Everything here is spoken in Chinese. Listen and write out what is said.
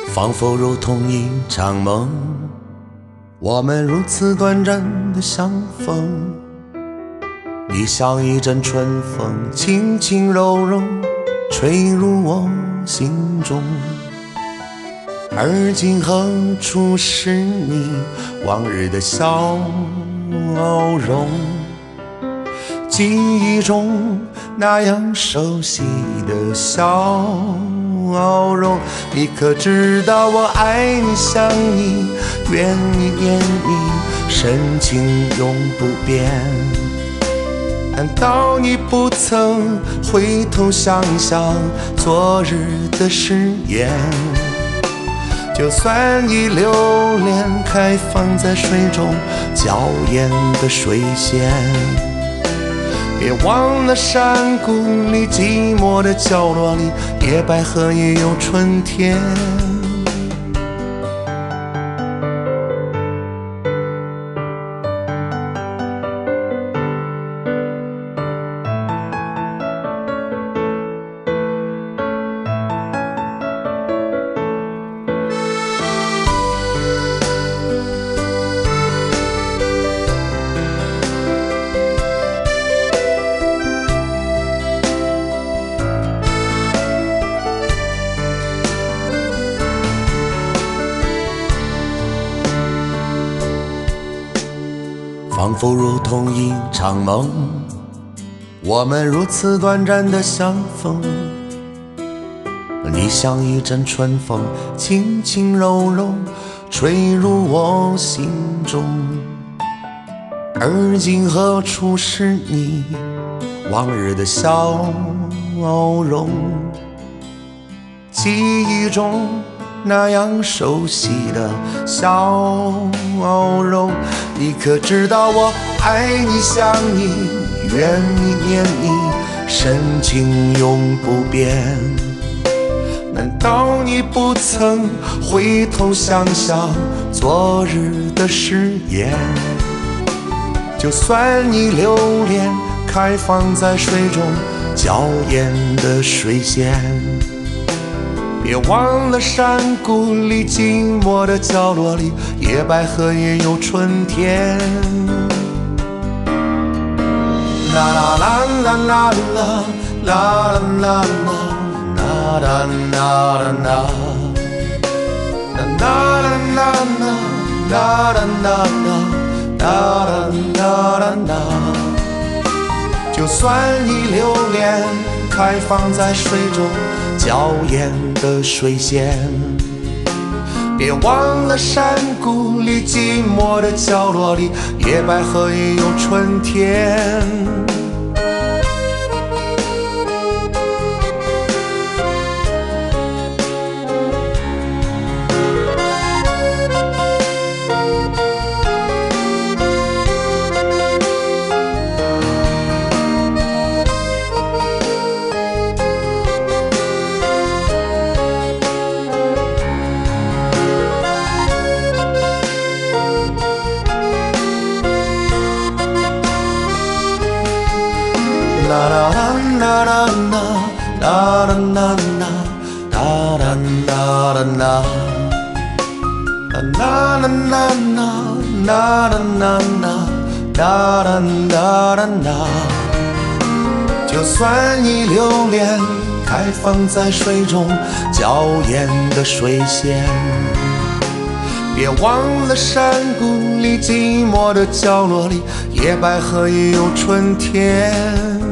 仿佛如同一场梦，我们如此短暂的相逢。你像一阵春风，轻轻柔柔吹入我心中。而今何处是你往日的笑容？记忆中那样熟悉的笑容，你可知道我爱你想你怨你念你，深情永不变。难道你不曾回头想想昨日的誓言？就算你留恋开放在水中娇艳的水仙，别忘了山谷里寂寞的角落里，野百合也有春天。仿佛如同一场梦，我们如此短暂的相逢。你像一阵春风，轻轻柔柔吹入我心中。而今何处是你往日的笑容？记忆中那样熟悉的笑容，你可知道我爱你想你怨你念你，深情永不变。难道你不曾回头想想昨日的誓言？就算你留恋开放在水中娇艳的水仙，别忘了山谷里寂寞的角落里，野百合也有春天。啦啦啦啦啦啦啦啦啦啦啦啦啦就算你留恋开放在水中娇艳的水仙，别忘了山谷里寂寞的角落里，野百合也有春天。啦啦啦啦啦啦啦啦啦啦啦啦啦就算你留恋开放在水中娇艳的水仙，别忘了山谷里寂寞的角落里，野百合也有春天。